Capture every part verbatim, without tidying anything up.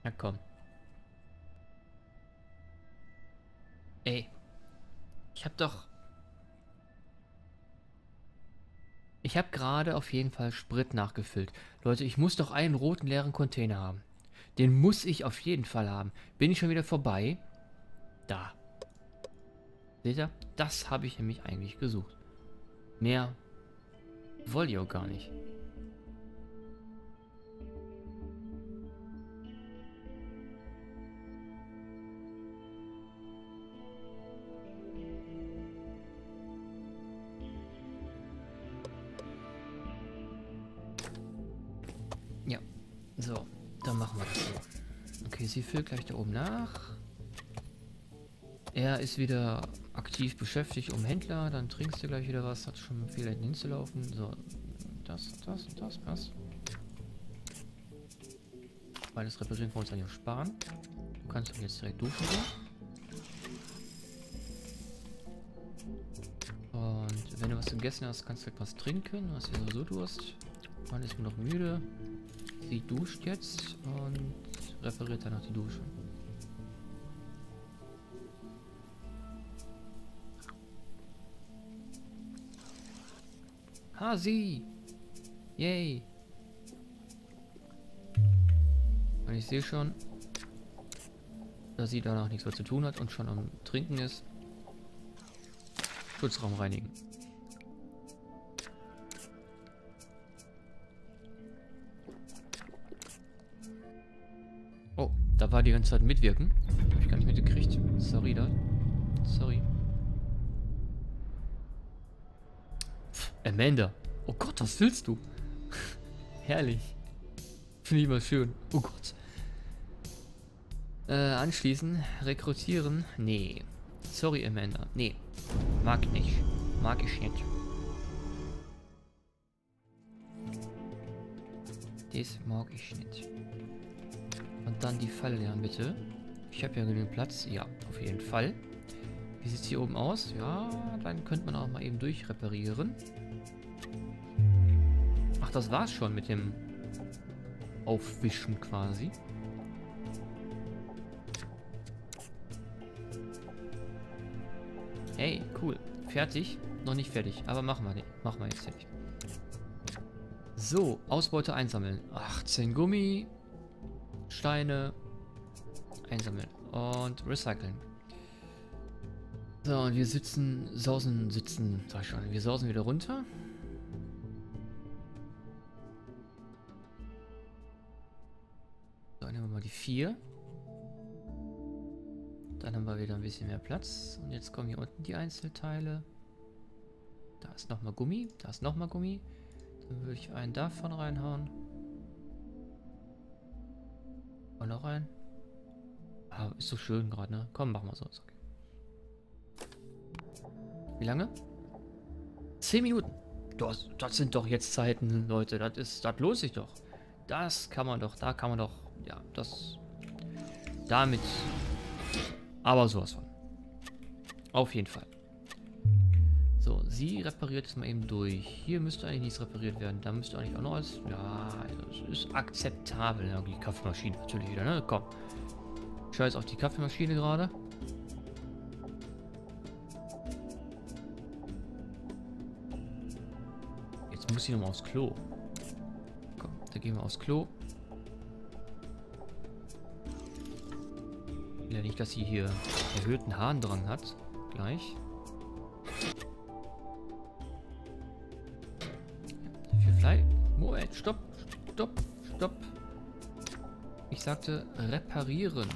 Na komm. Ey. Ich hab doch... Ich habe gerade auf jeden Fall Sprit nachgefüllt. Leute, ich muss doch einen roten leeren Container haben. Den muss ich auf jeden Fall haben. Bin ich schon wieder vorbei? Da. Seht ihr? Das habe ich nämlich eigentlich gesucht. Mehr wollte ich auch gar nicht. Ja. So, dann machen wir das so. Okay, sie füllt gleich da oben nach. Er ist wieder aktiv beschäftigt um Händler. Dann trinkst du gleich wieder was. Hat schon viel hinzulaufen. So, das, das und das passt. Weil das Reparieren wir uns eigentlich auch sparen. Du kannst jetzt direkt duschen gehen. Und wenn du was gegessen hast, kannst du direkt was trinken. Du hast ja sowieso Durst. Man ist nur noch müde. Sie duscht jetzt und repariert dann noch die Dusche. Hasi! Yay! Und ich sehe schon, dass sie danach nichts mehr zu tun hat und schon am Trinken ist. Schutzraum reinigen. Oh, da war die ganze Zeit mitwirken. Hab ich gar nicht mitgekriegt. Sorry da. Sorry. Pff, Amanda. Oh Gott, was willst du? Herrlich. Finde ich immer schön. Oh Gott. Äh, anschließen. Rekrutieren. Nee. Sorry, Amanda. Nee. Mag nicht. Mag ich nicht. Das mag ich nicht. Und dann die Falle lernen, bitte. Ich habe ja genügend Platz. Ja, auf jeden Fall. Wie sieht es hier oben aus? Ja, dann könnte man auch mal eben durchreparieren. Ach, das war's schon mit dem Aufwischen quasi. Hey, cool. Fertig? Noch nicht fertig, aber machen wir nicht. Machen wir jetzt fertig. So, Ausbeute einsammeln. achtzehn Gummi. Steine. Einsammeln. Und recyceln. So, und wir sitzen, sausen, sitzen, sag ich schon. Wir sausen wieder runter. So, nehmen wir mal die vier. Dann haben wir wieder ein bisschen mehr Platz. Und jetzt kommen hier unten die Einzelteile. Da ist nochmal Gummi. Da ist nochmal Gummi. Dann würde ich einen davon reinhauen. Und noch einen. Ah, ist so schön gerade, ne? Komm, machen wir so. Ist okay. Wie lange? Zehn Minuten. Das, das sind doch jetzt Zeiten, Leute. Das ist, das lohnt sich doch. Das kann man doch, da kann man doch, ja, das, damit, aber sowas von. Auf jeden Fall. So, sie repariert es mal eben durch. Hier müsste eigentlich nichts repariert werden. Da müsste eigentlich auch noch alles, ja, das ist akzeptabel. Ja, die Kaffeemaschine natürlich wieder, ne? Komm. Scheiß auf die Kaffeemaschine gerade. Jetzt muss ich nochmal aufs Klo. Komm, da gehen wir aufs Klo. Ja, nicht, dass sie hier erhöhten Harndrang hat. Gleich. Für Fleisch. Moment, stopp, stopp, stopp. Ich sagte reparieren.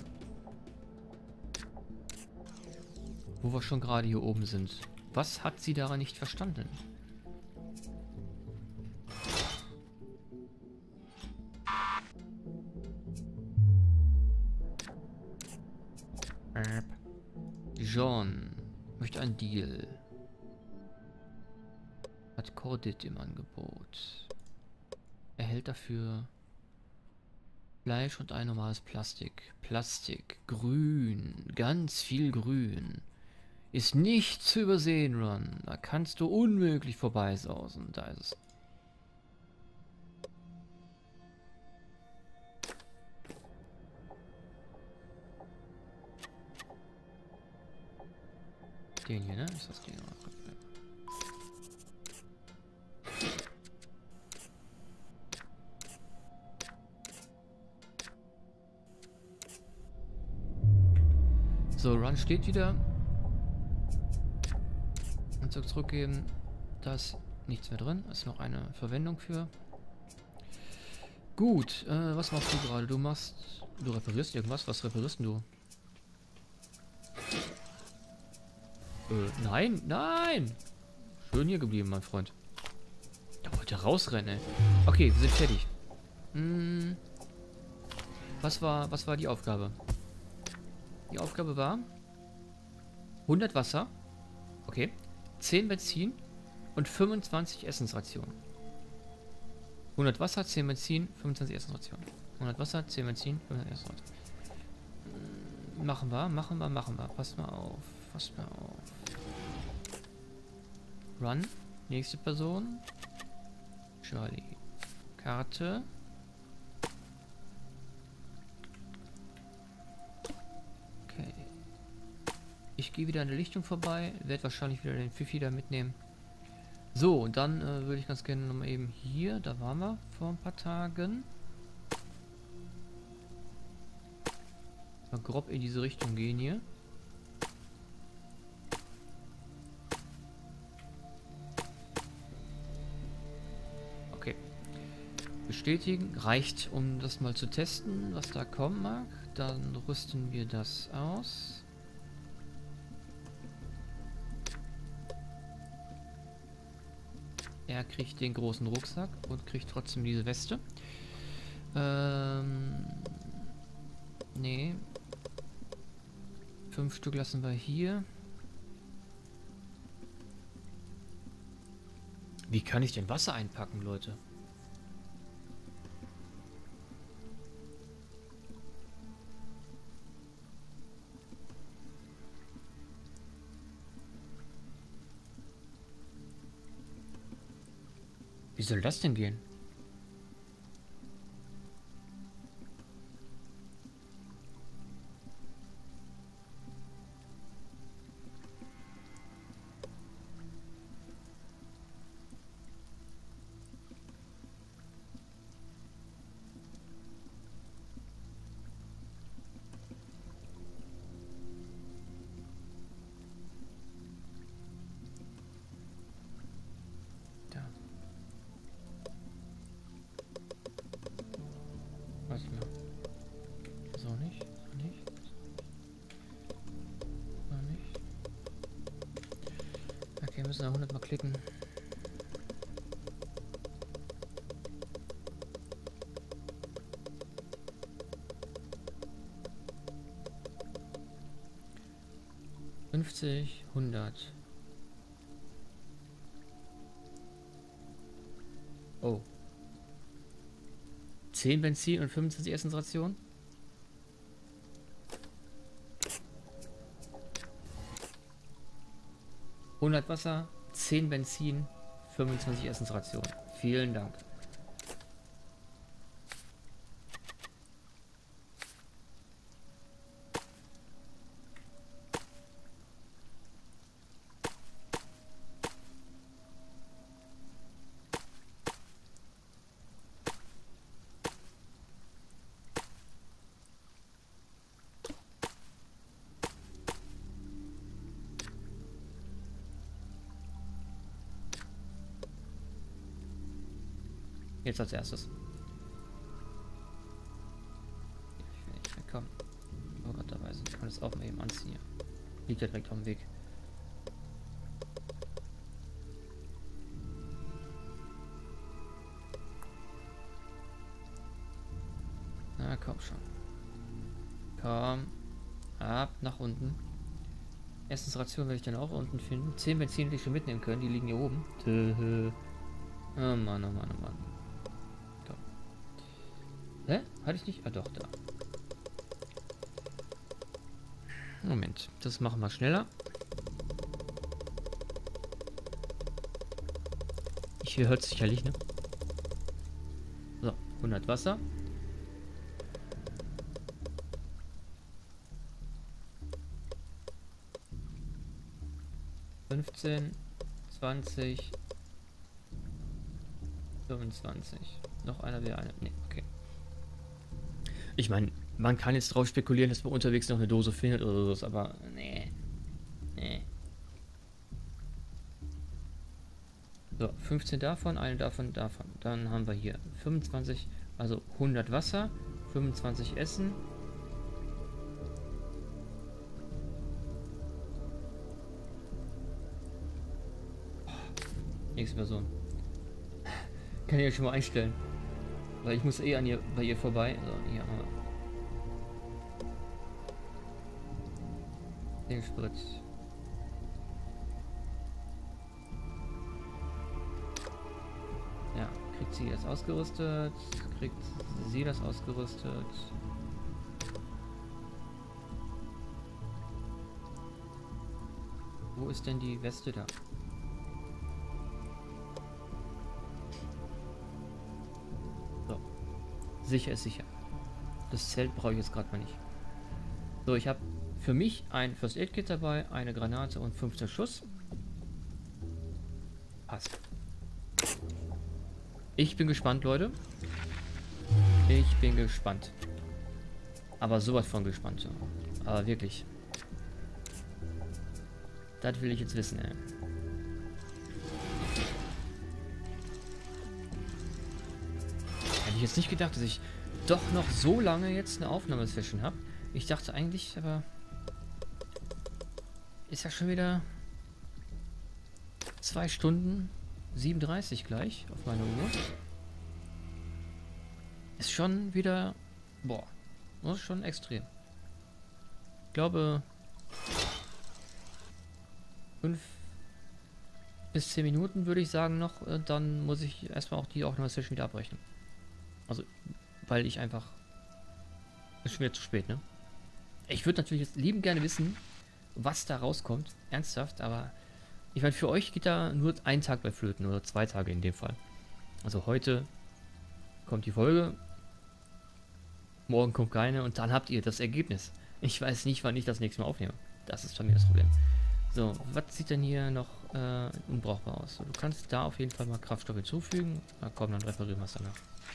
Wo wir schon gerade hier oben sind. Was hat sie daran nicht verstanden? John möchte ein Deal. Hat Cordit im Angebot. Erhält dafür Fleisch und ein normales Plastik. Plastik. Grün. Ganz viel Grün. Ist nicht zu übersehen, Ron. Da kannst du unmöglich vorbeisausen. Da ist es. Den hier, ne? Ist das den? So, Run steht wieder. Und zurückgeben. Da ist nichts mehr drin. Ist noch eine Verwendung für. Gut, äh, was machst du gerade? Du machst. Du reparierst irgendwas? Was reparierst du? Äh, nein, nein! Schön hier geblieben, mein Freund. Da wollte er rausrennen, ey. Okay, wir sind fertig. Hm. Was war, was war die Aufgabe? Die Aufgabe war hundert Wasser. Okay. zehn Benzin und fünfundzwanzig Essensrationen. hundert Wasser, zehn Benzin, fünfundzwanzig Essensrationen. hundert Wasser, zehn Benzin, fünfundzwanzig Essensrationen. Hm, machen wir, machen wir, machen wir. Pass mal auf, pass mal auf. Run. Nächste Person. Charlie. Karte. Okay. Ich gehe wieder an der Lichtung vorbei. Werde wahrscheinlich wieder den Fifi da mitnehmen. So, und dann äh, würde ich ganz gerne nochmal eben hier. Da waren wir vor ein paar Tagen. Mal grob in diese Richtung gehen hier. Okay. Bestätigen. Reicht, um das mal zu testen, was da kommen mag. Dann rüsten wir das aus. Er kriegt den großen Rucksack und kriegt trotzdem diese Weste. Ähm... Nee. Fünf Stück lassen wir hier. Wie kann ich denn Wasser einpacken, Leute? Wie soll das denn gehen? So nicht, so nicht, so nicht. Okay, müssen wir hundert Mal klicken. fünfzig, hundert. Oh. zehn Benzin und fünfundzwanzig Essensrationen? hundert Wasser, zehn Benzin, fünfundzwanzig Essensrationen. Vielen Dank. Jetzt als erstes. Ich will nicht wegkommen. Oh Gott, da weiß ich. Ich kann das auch mal eben anziehen. Hier. Liegt ja direkt am Weg. Na komm schon. Komm. Ab nach unten. Essensration werde ich dann auch unten finden. zehn Benzin, die ich schon mitnehmen können. Die liegen hier oben. Oh Mann, oh Mann, oh Mann. Hä? Hatte ich nicht? Ah doch, da. Moment, das machen wir schneller. Ich hört sicherlich, ne? So, hundert Wasser. fünfzehn, zwanzig, fünfundzwanzig. Noch einer wäre eine. Ne, okay. Ich meine, man kann jetzt drauf spekulieren, dass man unterwegs noch eine Dose findet oder so, aber nee. Nee. So, fünfzehn davon, eine davon, davon. Dann haben wir hier fünfundzwanzig, also hundert Wasser, fünfundzwanzig Essen. Nächste Person. Kann ich ja schon mal einstellen. Weil ich muss eh an ihr, bei ihr vorbei. So, hier haben wir den Sprit. Ja, kriegt sie das ausgerüstet? Kriegt sie das ausgerüstet? Wo ist denn die Weste da? So. Sicher ist sicher. Das Zelt brauche ich jetzt gerade mal nicht. So, ich habe für mich ein First Aid Kit dabei, eine Granate und fünfzehn Schuss. Passt. Ich bin gespannt, Leute. Ich bin gespannt. Aber sowas von gespannt. Ja. Aber wirklich. Das will ich jetzt wissen, ey. Hätte ich jetzt nicht gedacht, dass ich doch noch so lange jetzt eine Aufnahmesession habe. Ich dachte eigentlich, aber... Ist ja schon wieder... zwei Stunden... siebenunddreißig gleich auf meiner Uhr. Ist schon wieder... Boah. Das ist schon extrem. Ich glaube... fünf bis zehn Minuten würde ich sagen noch. Dann muss ich erstmal auch die Aufnahmesession wieder abbrechen. Also, weil ich einfach... Ist schon wieder zu spät, ne? Ich würde natürlich jetzt liebend gerne wissen, was da rauskommt. Ernsthaft, aber... Ich meine, für euch geht da nur ein Tag bei Flöten oder zwei Tage in dem Fall. Also heute kommt die Folge, morgen kommt keine und dann habt ihr das Ergebnis. Ich weiß nicht, wann ich das nächste Mal aufnehme. Das ist bei mir das Problem. So, was sieht denn hier noch äh, unbrauchbar aus? So, du kannst da auf jeden Fall mal Kraftstoff hinzufügen. Na komm, dann reparieren wir es danach.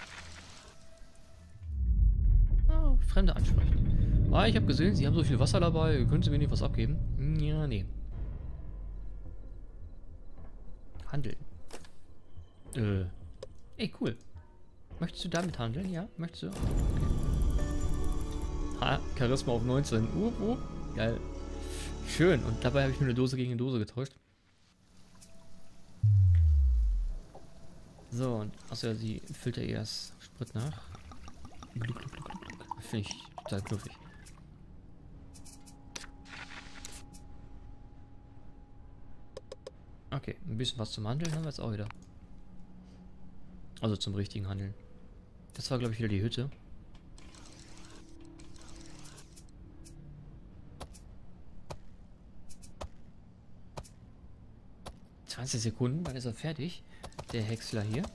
Oh, Fremde ansprechen. Ah, ich habe gesehen, sie haben so viel Wasser dabei. Können Sie mir nicht was abgeben? Ja, nee. Handeln. Äh. Ey, cool. Möchtest du damit handeln? Ja, möchtest du? Okay. Ha, Charisma auf neunzehn. Uh, uh. Geil. Schön. Und dabei habe ich nur eine Dose gegen eine Dose getauscht. So, und achso, sie füllt ja erst Sprit nach. Finde ich total knuffig. Okay, ein bisschen was zum Handeln haben wir jetzt auch wieder. Also zum richtigen Handeln. Das war, glaube ich, wieder die Hütte. zwanzig Sekunden, dann ist er fertig. Der Häcksler hier.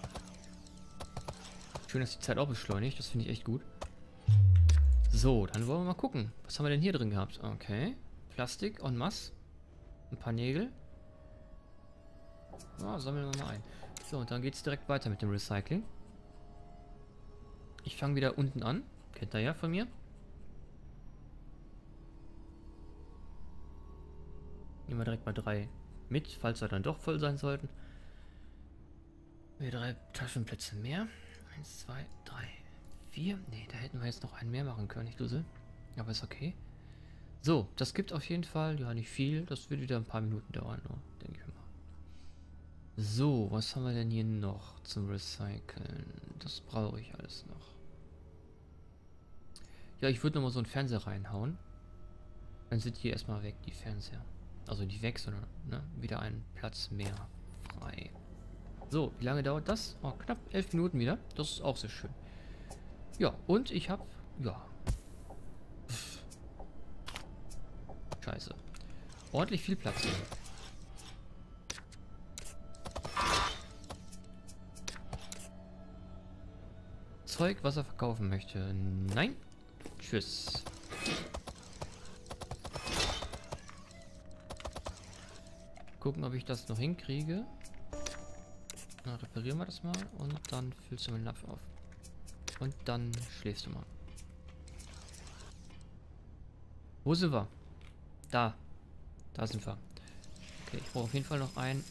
Schön, dass die Zeit auch beschleunigt. Das finde ich echt gut. So, dann wollen wir mal gucken. Was haben wir denn hier drin gehabt? Okay. Plastik en masse. Ein paar Nägel. Ah, sammeln wir mal ein. So, und dann geht es direkt weiter mit dem Recycling. Ich fange wieder unten an. Kennt ihr ja von mir. Nehmen wir direkt mal drei mit, falls wir dann doch voll sein sollten. Wir drei Taschenplätze mehr. Eins, zwei, drei, vier. Ne, da hätten wir jetzt noch einen mehr machen können, ich Dussel. Aber ist okay. So, das gibt auf jeden Fall, ja nicht viel. Das wird wieder ein paar Minuten dauern, nur, denke ich mal. So, was haben wir denn hier noch zum Recyceln? Das brauche ich alles noch. Ja, ich würde nochmal so einen Fernseher reinhauen. Dann sind die erstmal weg, die Fernseher. Also nicht weg, sondern ne, wieder einen Platz mehr frei. So, wie lange dauert das? Oh, knapp elf Minuten wieder. Das ist auch sehr schön. Ja, und ich habe... Ja. Pff. Scheiße. Ordentlich viel Platz hier. Zeug, was er verkaufen möchte. Nein. Tschüss. Gucken, ob ich das noch hinkriege. Na, reparieren wir das mal und dann füllst du den Napf auf. Und dann schläfst du mal. Wo sind wir? Da. Da sind wir. Okay, ich brauche auf jeden Fall noch ein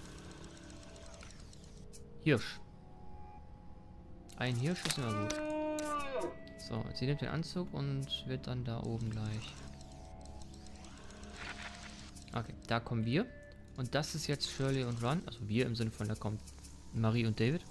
Hirsch. Ein Hirsch ist immer gut. So, sie nimmt den Anzug und wird dann da oben gleich. Okay, da kommen wir. Und das ist jetzt Shirley und Ron. Also wir im Sinne von, da kommt Marie und David.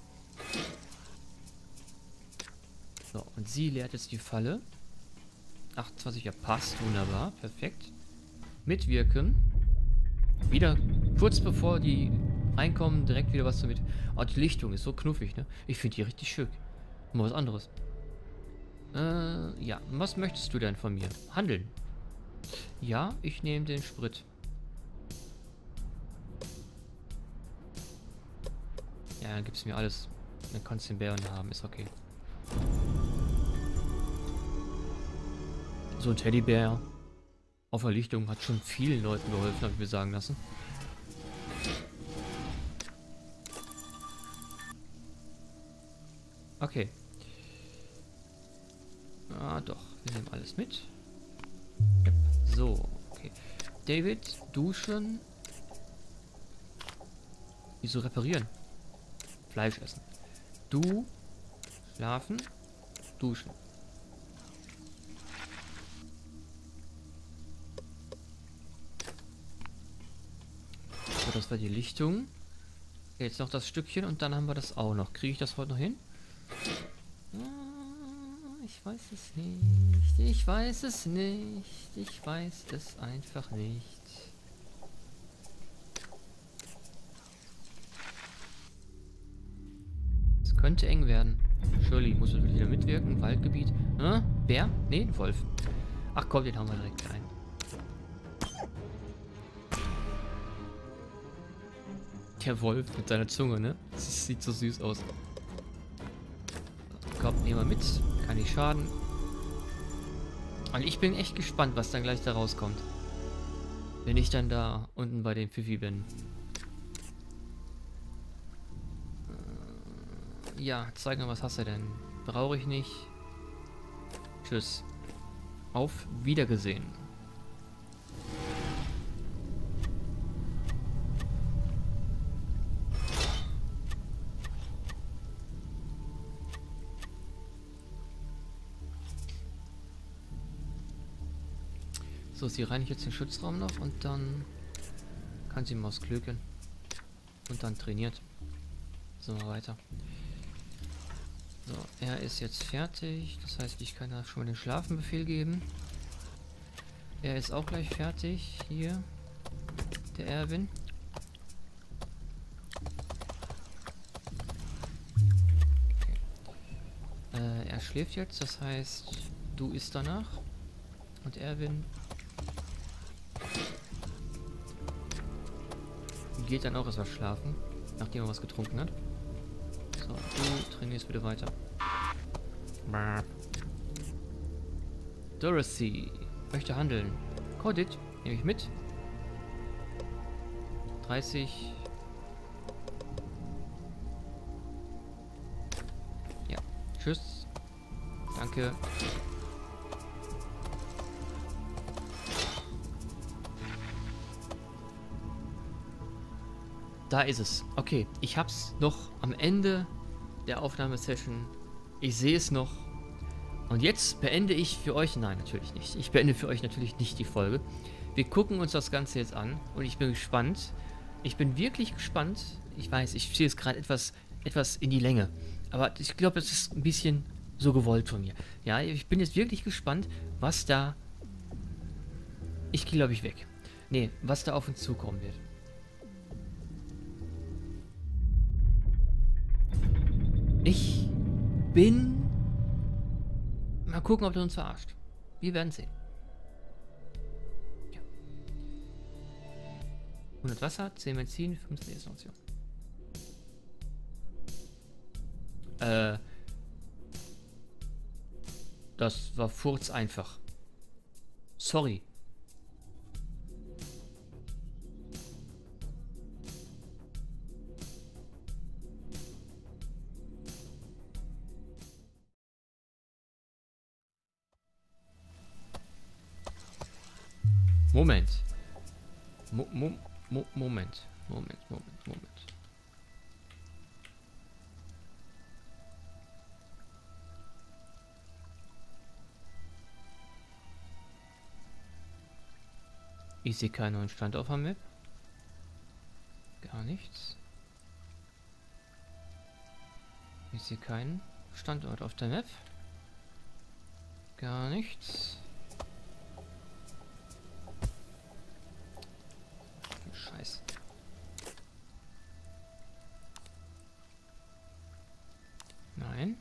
So, und sie leert jetzt die Falle. achtundzwanzig, ja, passt. Wunderbar. Perfekt. Mitwirken. Wieder kurz bevor die reinkommen, direkt wieder was damit. Oh, die Lichtung ist so knuffig, ne? Ich finde die richtig schön. Mal was anderes. Äh, ja. Was möchtest du denn von mir? Handeln. Ja, ich nehme den Sprit. Ja, dann gibt's mir alles. Dann kannst du den Bären haben, ist okay. So ein Teddybär auf der Lichtung hat schon vielen Leuten geholfen, habe ich mir sagen lassen. Okay. Ah, doch. Wir nehmen alles mit. Yep. So, okay. David, duschen. Wieso reparieren? Fleisch essen. Du, schlafen, duschen. So, das war die Lichtung. Jetzt noch das Stückchen und dann haben wir das auch noch. Kriege ich das heute noch hin? Ich weiß es nicht. Ich weiß es nicht. Ich weiß es einfach nicht. Es könnte eng werden. Shirley muss natürlich wieder mitwirken. Waldgebiet. Äh? Bär? Nee, ein Wolf. Ach komm, den haben wir direkt ein. Der Wolf mit seiner Zunge, ne? Das sieht so süß aus. Komm, nehmen wir mit. Kann nicht schaden. Und ich bin echt gespannt, was dann gleich da rauskommt. Wenn ich dann da unten bei dem Pfiffi bin. Äh, ja, zeig mal, was hast du denn? Brauche ich nicht. Tschüss. Auf Wiedergesehen. So, sie reinigt jetzt den Schutzraum noch und dann kann sie Maus klöken. Und dann trainiert. So, mal weiter. So, er ist jetzt fertig. Das heißt, ich kann da schon mal den Schlafenbefehl geben. Er ist auch gleich fertig. Hier. Der Erwin. Okay. Äh, er schläft jetzt. Das heißt, du isst danach. Und Erwin geht dann auch erstmal schlafen, nachdem er was getrunken hat. So, du trainierst bitte weiter. Dorothy möchte handeln. Codit, nehme ich mit. dreißig. Ja, tschüss. Danke. Da ist es. Okay, ich hab's noch am Ende der Aufnahmesession. Ich sehe es noch. Und jetzt beende ich für euch... Nein, natürlich nicht. Ich beende für euch natürlich nicht die Folge. Wir gucken uns das Ganze jetzt an. Und ich bin gespannt. Ich bin wirklich gespannt. Ich weiß, ich ziehe es gerade etwas, etwas in die Länge. Aber ich glaube, es ist ein bisschen so gewollt von mir. Ja, ich bin jetzt wirklich gespannt, was da... Ich gehe, glaube ich, weg. Nee, was da auf uns zukommen wird. Ich bin... Mal gucken, ob der uns verarscht. Wir werden sehen. Ja. hundert Wasser, zehn Benzin, fünfzehn Installation. Äh... Das war furz einfach. Sorry. Moment. Mo Mo Mo Moment. Moment, Moment, Moment. Ich sehe keinen neuen Stand auf der Map. Gar nichts. Ich sehe keinen Standort auf der Map. Gar nichts. Scheiße. Nein.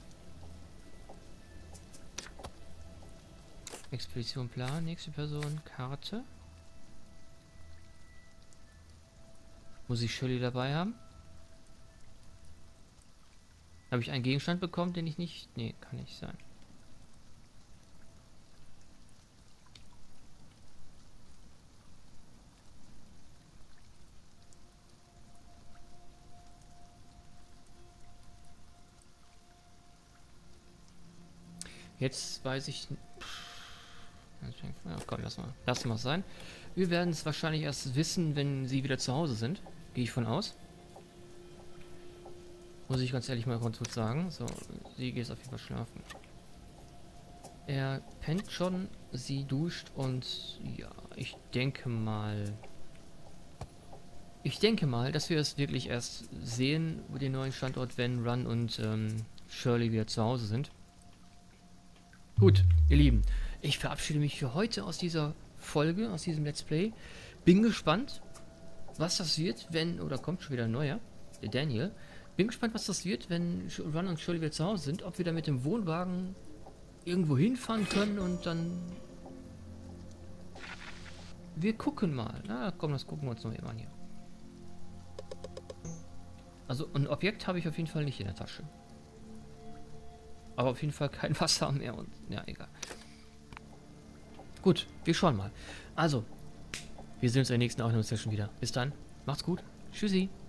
Expedition Plan, nächste Person, Karte. Muss ich Shirley dabei haben? Habe ich einen Gegenstand bekommen, den ich nicht... Nee, kann nicht sein. Jetzt weiß ich... Ja, komm, lass mal, lass mal sein. Wir werden es wahrscheinlich erst wissen, wenn sie wieder zu Hause sind. Gehe ich von aus. Muss ich ganz ehrlich mal kurz sagen. So, sie geht auf jeden Fall schlafen. Er pennt schon, sie duscht und ja, ich denke mal... Ich denke mal, dass wir es wirklich erst sehen, den neuen Standort, wenn Run und ähm, Shirley wieder zu Hause sind. Gut, ihr Lieben, ich verabschiede mich für heute aus dieser Folge, aus diesem Let's Play. Bin gespannt, was das wird, wenn... Oder kommt schon wieder ein neuer, der Daniel. Bin gespannt, was das wird, wenn Run und Shirley wieder zu Hause sind. Ob wir da mit dem Wohnwagen irgendwo hinfahren können und dann... Wir gucken mal. Na komm, das gucken wir uns noch eben an hier. Also ein Objekt habe ich auf jeden Fall nicht in der Tasche. Aber auf jeden Fall kein Wasser mehr und... Ja, egal. Gut, wir schauen mal. Also, wir sehen uns in der nächsten Aufnahmesession wieder. Bis dann, macht's gut. Tschüssi.